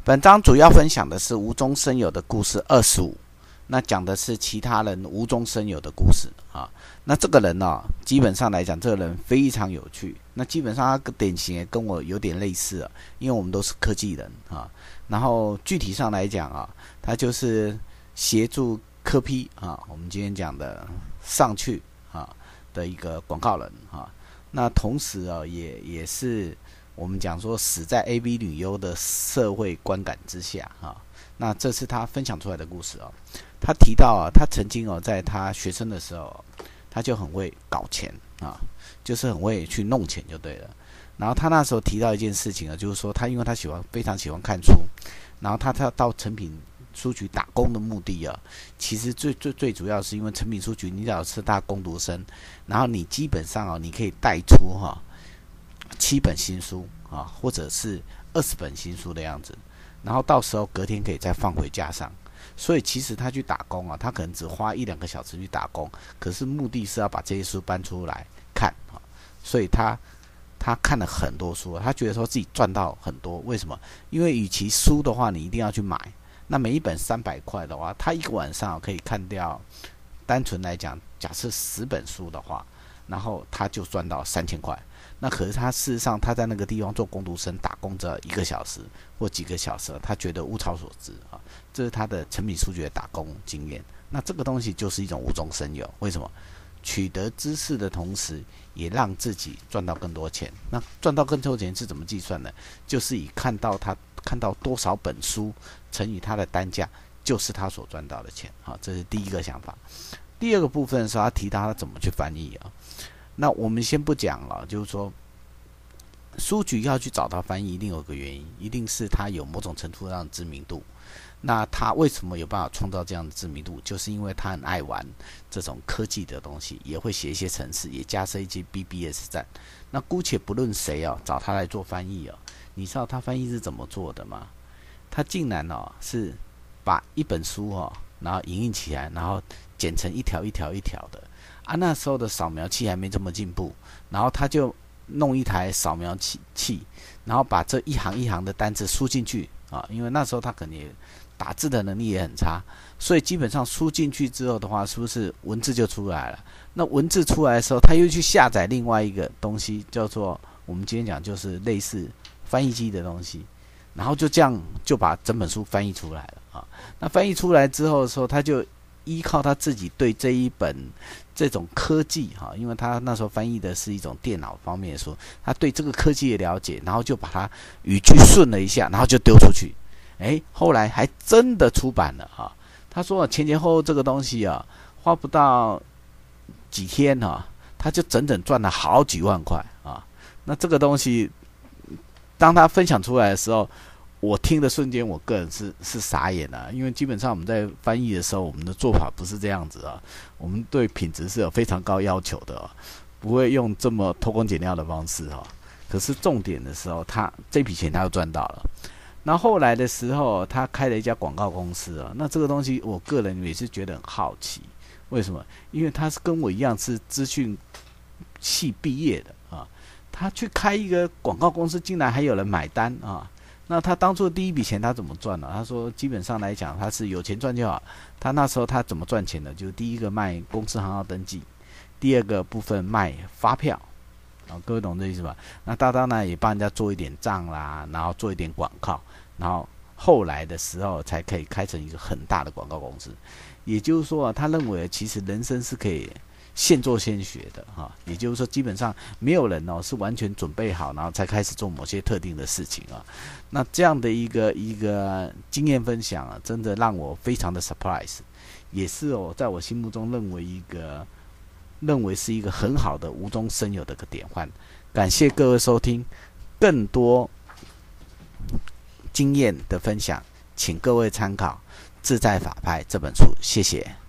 本章主要分享的是无中生有的故事25，那讲的是其他人无中生有的故事啊。那这个人呢，基本上来讲，这个人非常有趣。那基本上他典型也跟我有点类似啊，因为我们都是科技人啊。然后具体上来讲啊，他就是协助柯 P 啊，我们今天讲的上去啊的一个广告人啊。那同时啊，也是我们讲说死在 AV 女优的社会观感之下啊。那这是他分享出来的故事啊。他提到啊，他曾经在他学生的时候，他就很会搞钱啊，就是很会去弄钱就对了。然后他那时候提到一件事情啊，就是说因为他非常喜欢看书，然后他到诚品书局打工的目的啊，其实最主要是因为诚品书局你只要是大工读生，然后你基本上你可以带出7本新书啊，或者是20本新书的样子，然后到时候隔天可以再放回架上。所以其实他去打工啊，他可能只花1-2个小时去打工，可是目的是要把这些书搬出来看啊。所以他看了很多书，他觉得说自己赚到很多。为什么？因为与其书的话你一定要去买，那每一本300块的话，他一个晚上可以看掉，单纯来讲，假设10本书的话，然后他就赚到3000块。那可是他事实上他在那个地方做工读生打工着1个小时或几个小时，他觉得物超所值啊。这是他的诚品书局的打工经验。那这个东西就是一种无中生有。为什么？取得知识的同时，也让自己赚到更多钱。那赚到更多钱是怎么计算呢？就是以看到多少本书乘以他的单价，就是他所赚到的钱啊。这是第一个想法。第二个部分是他提到他怎么去翻译啊。那我们先不讲了，就是说书局要去找他翻译，一定有个原因，一定是他有某种程度上的知名度。那他为什么有办法创造这样的知名度？就是因为他很爱玩这种科技的东西，也会写一些程式，也加深一些 BBS 站。那姑且不论谁找他来做翻译你知道他翻译是怎么做的吗？他竟然是把一本书然后影印起来，然后剪成一条一条一条的啊。那时候的扫描器还没这么进步，然后他就弄一台扫描器，然后把这一行一行的单字输进去啊。因为那时候他可能也打字的能力也很差，所以基本上输进去之后的话，是不是文字就出来了？那文字出来的时候，他又去下载另外一个东西，叫做我们今天讲就是类似翻译机的东西，然后就这样就把整本书翻译出来了啊。那翻译出来之后的时候，他就依靠他自己对这一本这种科技因为他那时候翻译的是一种电脑方面的书，他对这个科技的了解，然后就把它语句顺了一下，然后就丢出去。后来还真的出版了他说前前后后这个东西花不到几天他就整整赚了好几万块那这个东西当他分享出来的时候，我听的瞬间，我个人是傻眼了。因为基本上我们在翻译的时候，我们的做法不是这样子我们对品质是有非常高要求的不会用这么偷工减料的方式可是重点的时候，他这笔钱他又赚到了。那后来的时候，他开了一家广告公司那这个东西我个人也是觉得很好奇，为什么？因为他是跟我一样是资讯系毕业的他去开一个广告公司，竟然还有人买单那他当初第一笔钱他怎么赚呢？他说基本上来讲，他是有钱赚就好。他那时候他怎么赚钱的？就是第一个卖公司行号登记，第二个部分卖发票各位懂这意思吧？那他当然也帮人家做一点账啦，然后做一点广告，然后后来的时候才可以开成一个很大的广告公司。也就是说他认为其实人生是可以现做现学的也就是说基本上没有人是完全准备好然后才开始做某些特定的事情那这样的一个经验分享真的让我非常的 surprise， 也是在我心目中认为是一个很好的无中生有的一个典范。感谢各位收听，更多经验的分享请各位参考《自在法拍》这本书，谢谢。